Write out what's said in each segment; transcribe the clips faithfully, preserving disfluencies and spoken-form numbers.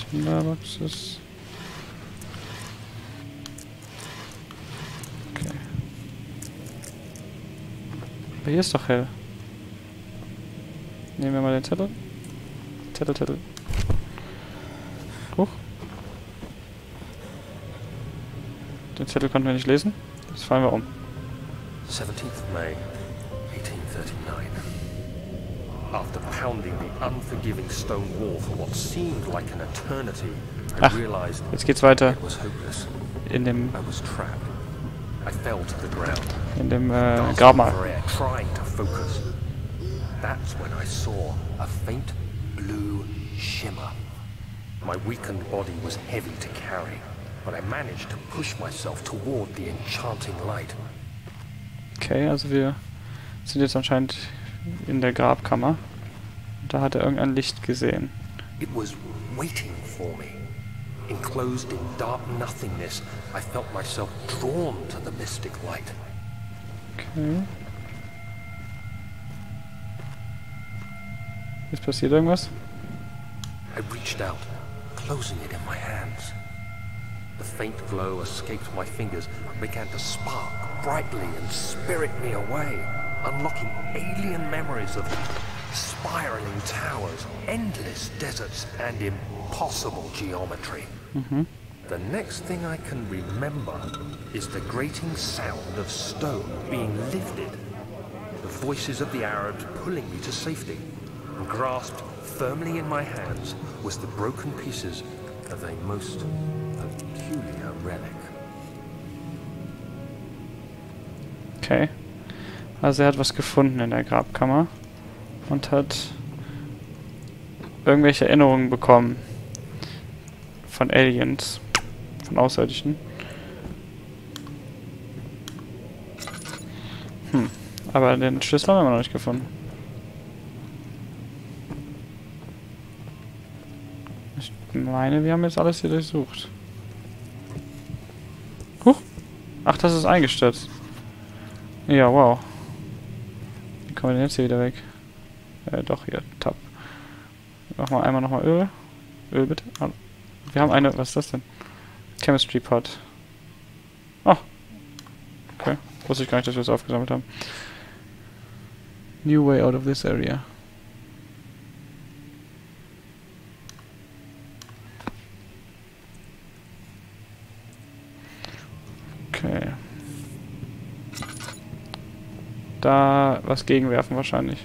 Tinderboxes. Okay. Aber hier ist doch hell. Nehmen wir mal den Zettel. Zettel, Zettel. Huch. Den Zettel konnten wir nicht lesen. Das fallen wir um. seventeenth of May, eighteen thirty-nine. After pounding the unforgiving stone wall for what seemed like an eternity, I Ach, realized jetzt geht's weiter. it was hopeless. In dem, I was trapped. I fell to the ground, in dem äh, gasping Grabmal. for air, trying to focus. That's when I saw a faint blue shimmer. My weakened body was heavy to carry, but I managed to push myself toward the enchanting light. Okay, also wir sind jetzt anscheinend in der Grabkammer. Und da hat er irgendein Licht gesehen. It was waiting for me. Enclosed in dark nothingness, I felt myself drawn to the mystic light. Okay. Jetzt passiert irgendwas. I reached out, closing it in my hands. The faint glow escaped my fingers and began to spark brightly and spirit me away, unlocking alien memories of spiraling towers, endless deserts, and impossible geometry. Mhm. The next thing I can remember is the grating sound of stone being lifted, the voices of the Arabs pulling me to safety, and grasped firmly in my hands was the broken pieces of a most peculiar relic. Okay. Also er hat was gefunden in der Grabkammer und hat irgendwelche Erinnerungen bekommen von Aliens, von Außerirdischen. Hm. Aber den Schlüssel haben wir noch nicht gefunden. Ich meine, wir haben jetzt alles hier durchsucht. Huch! Ach, das ist eingestürzt. Ja, wow. Wie kommen wir denn jetzt hier wieder weg? Äh, doch, hier, Tab. Mach mal einmal nochmal Öl. Öl bitte. Ah, wir haben eine, was ist das denn? Chemistry Pot. Oh. Okay. Wusste ich gar nicht, dass wir es aufgesammelt haben. New way out of this area. Okay. Da was gegenwerfen wahrscheinlich.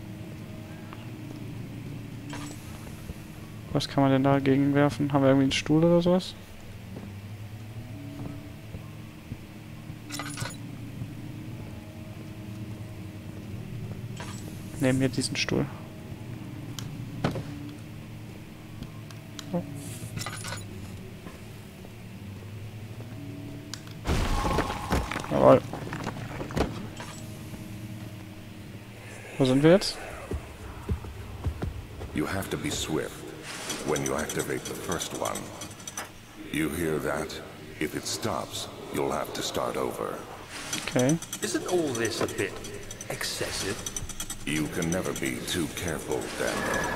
Was kann man denn da gegenwerfen? Haben wir irgendwie einen Stuhl oder sowas? Nehmen wir diesen Stuhl. Oh. Jawohl. Wo sind wir jetzt? You have to be swift when you activate the first one. You hear that? If it stops, you'll have to start over. Okay. Isn't all this a bit excessive? You can never be too careful, Daniel.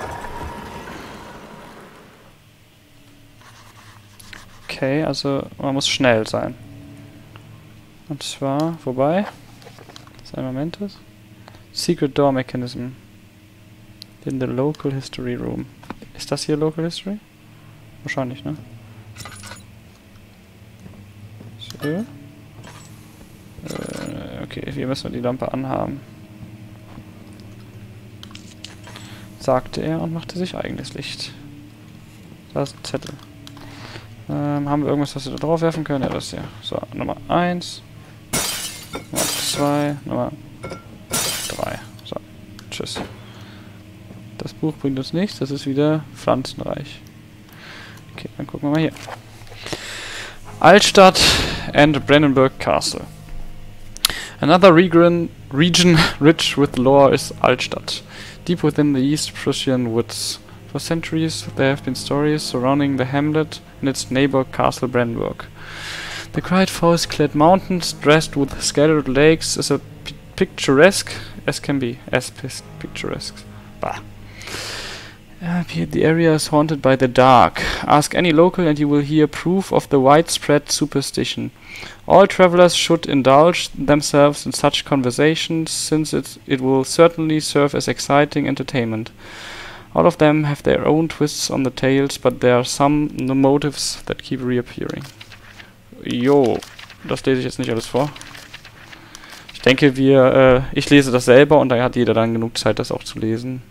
Okay, also man muss schnell sein. Und zwar, wobei, das ein Moment ist. Secret Door Mechanism. In the Local History Room. Ist das hier Local History? Wahrscheinlich, ne? So. Äh, okay, hier müssen wir die Lampe anhaben. Sagte er und machte sich eigenes Licht. Da ist ein Zettel. Ähm, haben wir irgendwas, was wir da drauf werfen können? Ja, das hier. So, Nummer eins. Nummer zwei. Nummer drei. So, tschüss. Das Buch bringt uns nichts, das ist wieder pflanzenreich. Okay, dann gucken wir mal hier. Altstadt and Brandenburg Castle. Another region, region rich with lore is Altstadt. Deep within the East Prussian woods. For centuries there have been stories surrounding the hamlet and its neighbor Castle Brandenburg. The quiet forest-clad mountains dressed with scattered lakes is as picturesque as can be. As picturesque. Bah. Uh, the area is haunted by the dark. Ask any local and you will hear proof of the widespread superstition. All travelers should indulge themselves in such conversations, since it, it will certainly serve as exciting entertainment. All of them have their own twists on the tales, but there are some no motives that keep reappearing. Jo, das lese ich jetzt nicht alles vor. Ich denke, wir, äh, ich lese das selber und da hat jeder dann genug Zeit, das auch zu lesen.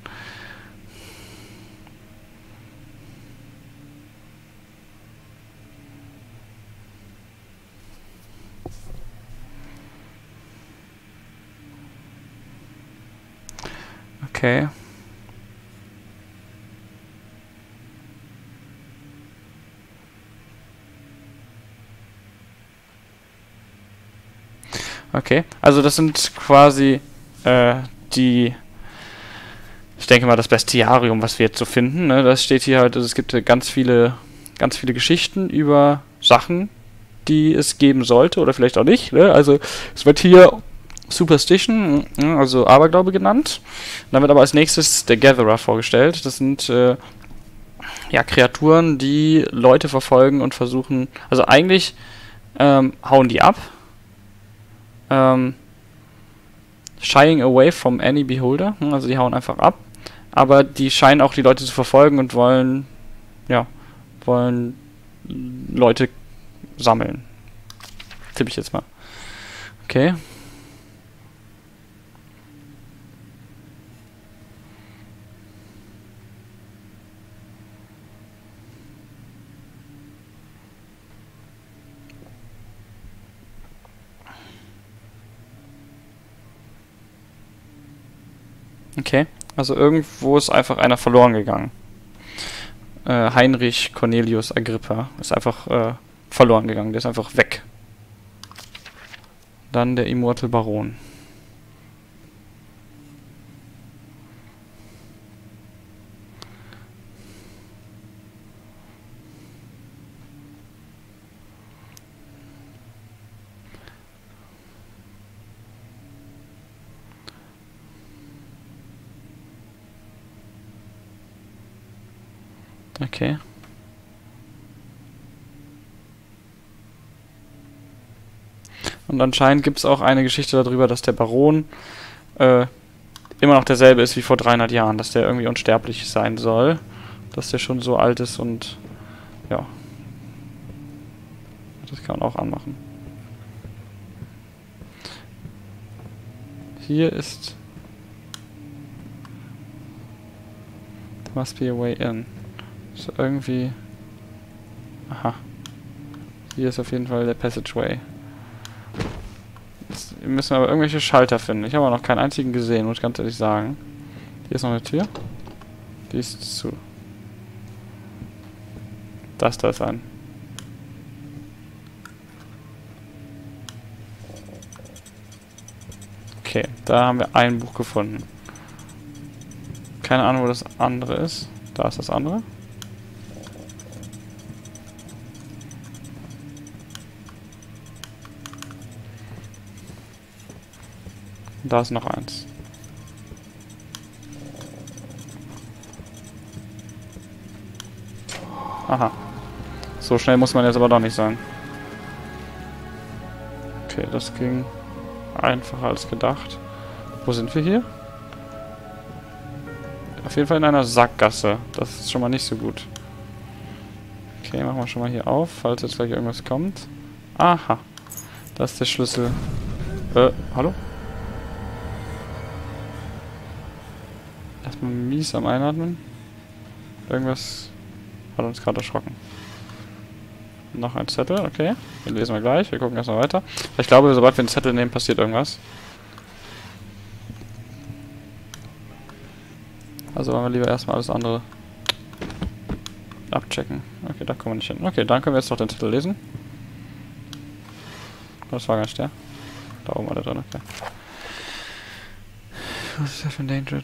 Okay. Okay, also das sind quasi äh, die, ich denke mal, das Bestiarium, was wir jetzt so finden. Ne? Das steht hier halt, also es gibt ganz viele, ganz viele Geschichten über Sachen, die es geben sollte oder vielleicht auch nicht. Ne? Also es wird hier Superstition, also Aberglaube genannt. Dann wird aber als nächstes der Gatherer vorgestellt. Das sind äh, ja Kreaturen, die Leute verfolgen und versuchen, also eigentlich ähm, hauen die ab. Ähm, shying away from any beholder, also die hauen einfach ab. Aber die scheinen auch die Leute zu verfolgen und wollen, ja, wollen Leute sammeln. Tippe ich jetzt mal. Okay. Okay, also irgendwo ist einfach einer verloren gegangen. Äh, Heinrich Cornelius Agrippa ist einfach äh, verloren gegangen, der ist einfach weg. Dann der Immortal Baron. Okay. Und anscheinend gibt es auch eine Geschichte darüber, dass der Baron äh, immer noch derselbe ist wie vor dreihundert Jahren, dass der irgendwie unsterblich sein soll, dass der schon so alt ist und ja. Das kann man auch anmachen. Hier ist There must be a way in. So irgendwie... Aha. Hier ist auf jeden Fall der Passageway. Jetzt müssen wir aber irgendwelche Schalter finden. Ich habe aber noch keinen einzigen gesehen, muss ich ganz ehrlich sagen. Hier ist noch eine Tür. Die ist zu. Das da ist ein. Okay, da haben wir ein Buch gefunden. Keine Ahnung, wo das andere ist. Da ist das andere. Da ist noch eins. Aha. So schnell muss man jetzt aber doch nicht sein. Okay, das ging einfacher als gedacht. Wo sind wir hier? Auf jeden Fall in einer Sackgasse. Das ist schon mal nicht so gut. Okay, machen wir schon mal hier auf, falls jetzt gleich irgendwas kommt. Aha. Das ist der Schlüssel. Äh, hallo? Erstmal mies am Einatmen. Irgendwas hat uns gerade erschrocken. Noch ein Zettel, okay. Den lesen wir gleich. Wir gucken erstmal weiter. Ich glaube, sobald wir einen Zettel nehmen, passiert irgendwas. Also wollen wir lieber erstmal alles andere abchecken. Okay, da kommen wir nicht hin. Okay, dann können wir jetzt noch den Zettel lesen. Das war gar nicht der. Da oben war der drin, okay. Was ist der für endangered?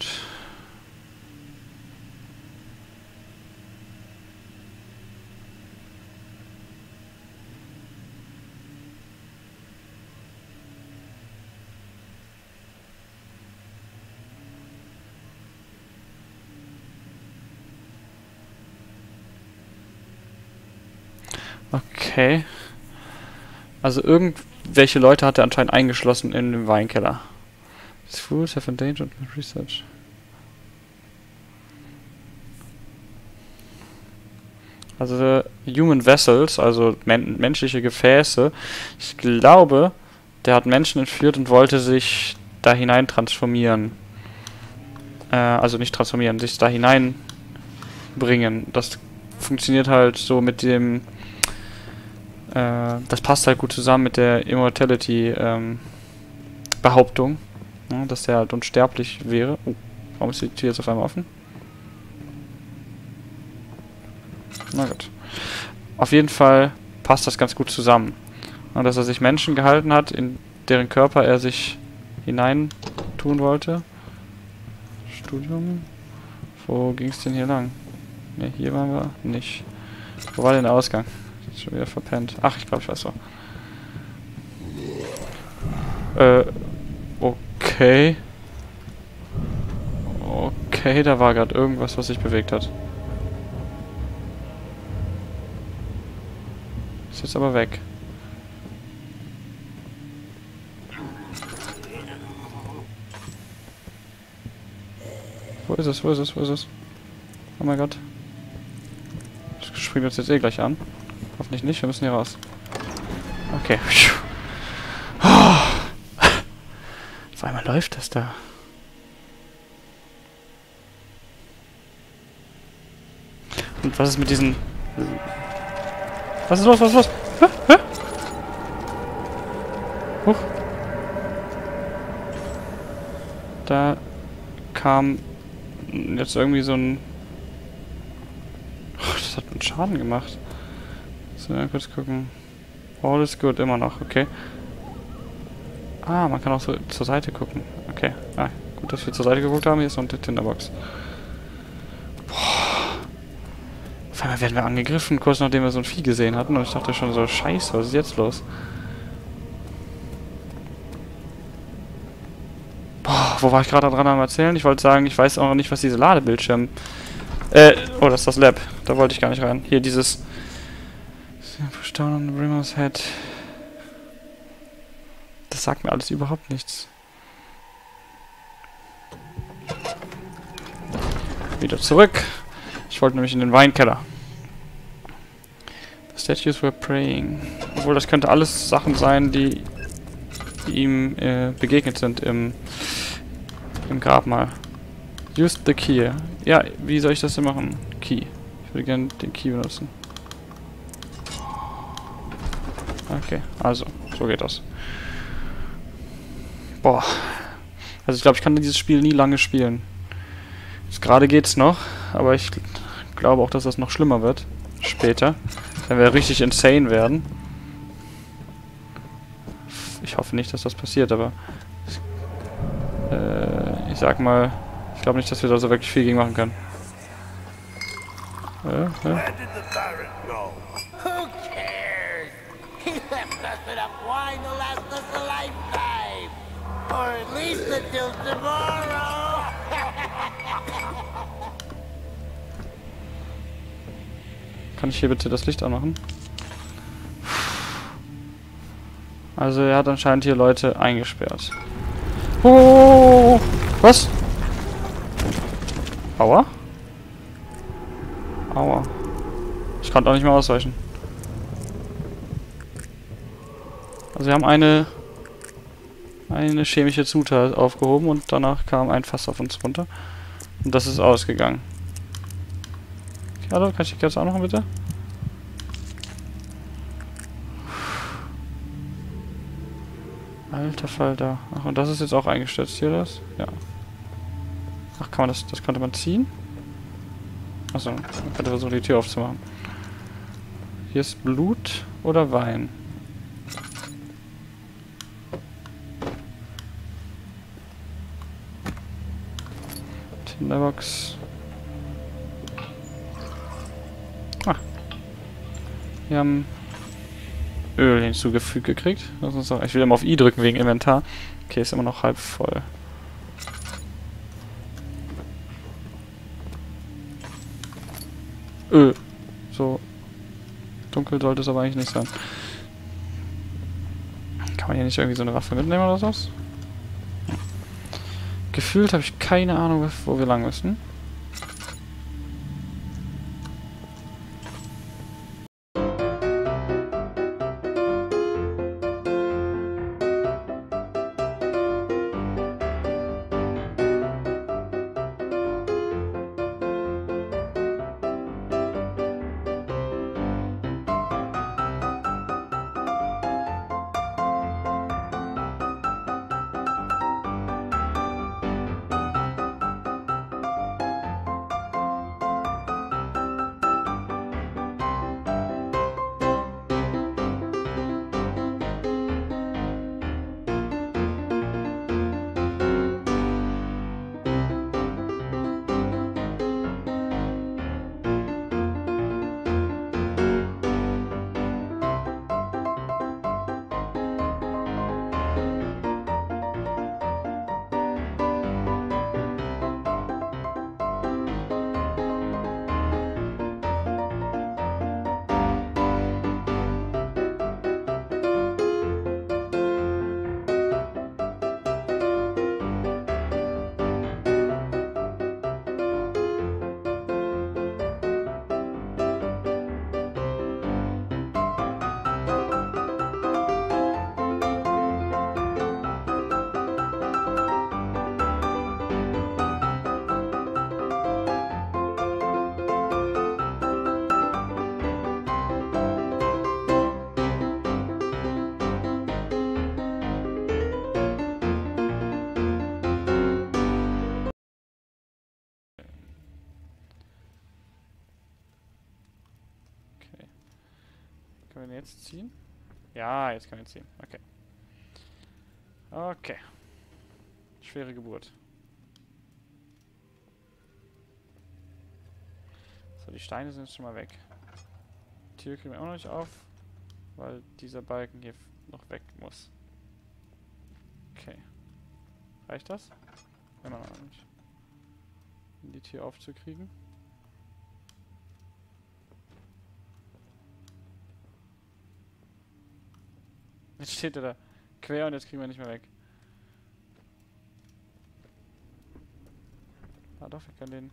Okay. Also irgendwelche Leute hat er anscheinend eingeschlossen in dem Weinkeller. These fools have endangered my research. Also Human Vessels, also men menschliche Gefäße. Ich glaube, der hat Menschen entführt und wollte sich da hinein transformieren. Äh, also nicht transformieren, sich da hinein bringen. Das funktioniert halt so mit dem... Äh, das passt halt gut zusammen mit der Immortality-Behauptung. Ähm, ja, dass der halt unsterblich wäre. Oh, warum ist die Tür jetzt auf einmal offen? Na gut. Auf jeden Fall passt das ganz gut zusammen. Und dass er sich Menschen gehalten hat, in deren Körper er sich hinein tun wollte. Studium. Wo ging es denn hier lang? Ne, hier waren wir nicht. Wo war denn der Ausgang? Ist schon wieder verpennt. Ach, ich glaube, ich weiß so. Äh, okay. Okay, da war gerade irgendwas, was sich bewegt hat. Ist jetzt aber weg. Wo ist es? Wo ist es? Wo ist es? Oh mein Gott. Das springt uns jetzt eh gleich an. Hoffentlich nicht, wir müssen hier raus. Okay. Oh. Auf einmal läuft das da. Und was ist mit diesen... Was ist los? Was ist los? Hä? Hä? Huch. Da kam jetzt irgendwie so ein... Oh, das hat einen Schaden gemacht. So, mal kurz gucken. All is good, immer noch, okay. Ah, man kann auch so zur Seite gucken. Okay, ah, gut, dass wir zur Seite geguckt haben. Hier ist noch eine Tinderbox. Boah. Auf einmal werden wir angegriffen, kurz nachdem wir so ein Vieh gesehen hatten. Und ich dachte schon so, scheiße, was ist jetzt los? Boah, wo war ich gerade dran am Erzählen? Ich wollte sagen, ich weiß auch noch nicht, was diese Ladebildschirme... Äh, oh, das ist das Lab. Da wollte ich gar nicht rein. Hier dieses... Push down on the Rimmer's head. Das sagt mir alles überhaupt nichts. Wieder zurück. Ich wollte nämlich in den Weinkeller. The statues were praying. Obwohl, das könnte alles Sachen sein, die, die ihm äh, begegnet sind im, im Grabmal. Use the key. Ja, wie soll ich das denn machen? Key. Ich würde gerne den Key benutzen. Okay, also, so geht das. Boah. Also ich glaube, ich kann dieses Spiel nie lange spielen. Jetzt gerade geht's noch, aber ich glaube auch, dass das noch schlimmer wird. Später. Wenn wir richtig insane werden. Ich hoffe nicht, dass das passiert, aber... Äh, ich sag mal... Ich glaube nicht, dass wir da so wirklich viel gegen machen können. Äh, äh. Wine to last us a lifetime, or at least until tomorrow. Kann ich hier bitte das Licht anmachen? Also er hat anscheinend hier Leute eingesperrt. Oh, was? Aua? Aua. Ich konnte auch nicht mehr ausweichen. Also wir haben eine eine chemische Zutat aufgehoben und danach kam ein Fass auf uns runter. Und das ist ausgegangen. Okay, hallo, kann ich die Kerze auch noch bitte? Alter Falter. Ach, und das ist jetzt auch eingestürzt hier, das? Ja. Ach, kann man das, das konnte man ziehen? Achso, man könnte versuchen, die Tür aufzumachen. Hier ist Blut oder Wein? Tinderbox. Ah. Wir haben Öl hinzugefügt gekriegt. Lass uns auch, ich will immer auf I drücken wegen Inventar. Okay, ist immer noch halb voll. Öl. So. Dunkel sollte es aber eigentlich nicht sein. Kann man hier nicht irgendwie so eine Waffe mitnehmen oder sowas? Gefühlt habe ich keine Ahnung, wo wir lang müssen. Können wir den jetzt ziehen? Ja, jetzt können wir ihn ziehen. Okay. Okay. Schwere Geburt. So, die Steine sind jetzt schon mal weg. Die Tür kriegen wir auch noch nicht auf, weil dieser Balken hier noch weg muss. Okay. Reicht das? Immer noch nicht. Um die Tür aufzukriegen. Jetzt steht er da quer und jetzt kriegen wir nicht mehr weg. Ah doch, wir können den...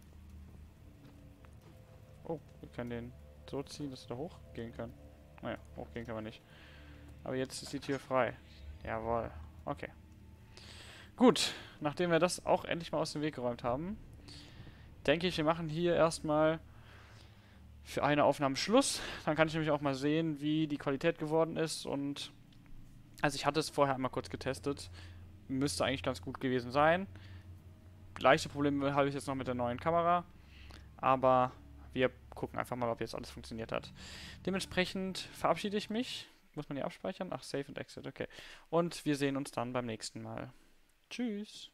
Oh, wir können den so ziehen, dass er da hochgehen kann. Naja, hochgehen kann man nicht. Aber jetzt ist die Tür frei. Jawohl. Okay. Gut, nachdem wir das auch endlich mal aus dem Weg geräumt haben, denke ich, wir machen hier erstmal für eine Aufnahme Schluss. Dann kann ich nämlich auch mal sehen, wie die Qualität geworden ist und... Also ich hatte es vorher einmal kurz getestet. Müsste eigentlich ganz gut gewesen sein. Leichte Probleme habe ich jetzt noch mit der neuen Kamera. Aber wir gucken einfach mal, ob jetzt alles funktioniert hat. Dementsprechend verabschiede ich mich. Muss man hier abspeichern? Ach, Save und Exit, okay. Und wir sehen uns dann beim nächsten Mal. Tschüss.